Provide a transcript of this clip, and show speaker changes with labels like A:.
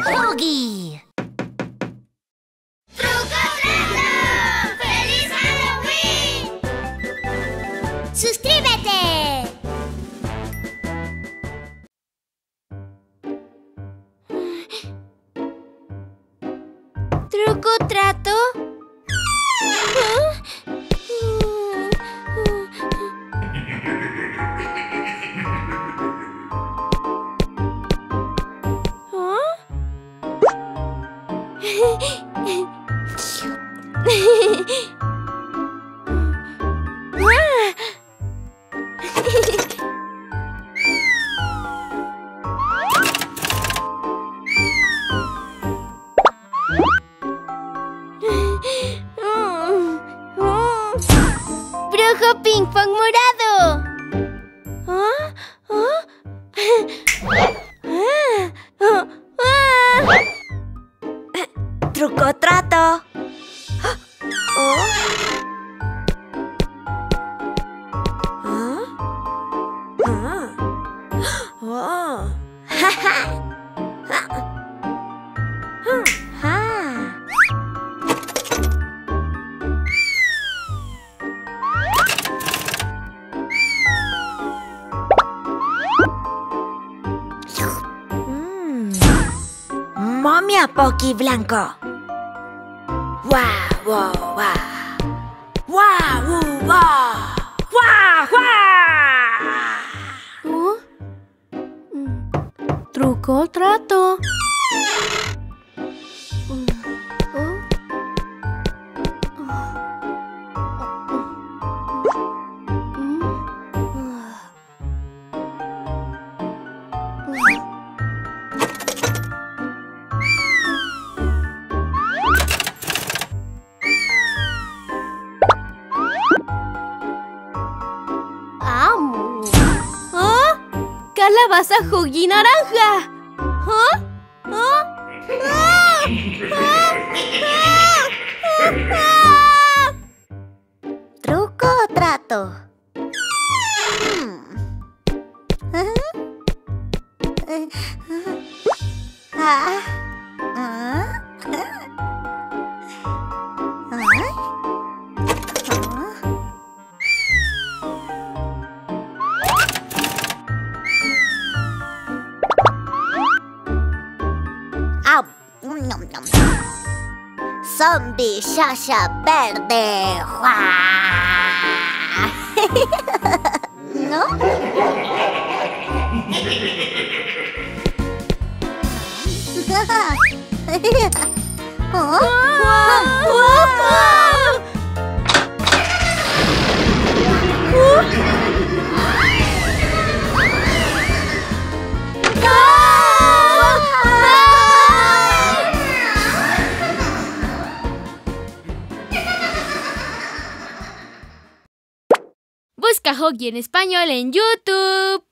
A: ¡Huggy!
B: ¡Truco trato! ¡Feliz Halloween! ¡Suscríbete! ¿Truco trato? ¡Brujo ping pong morado!
A: ¡Truco trato! Momia Pocky Blanco. ¡Guau, guau, guau! ¡Guau, guau! ¡Guau, guau!
B: ¿Truco trato? ¡Calabaza Huggy naranja!
A: ¿Truco o trato? Zombie Shasha verde. ¿No?
B: Busca Huggy en español en YouTube.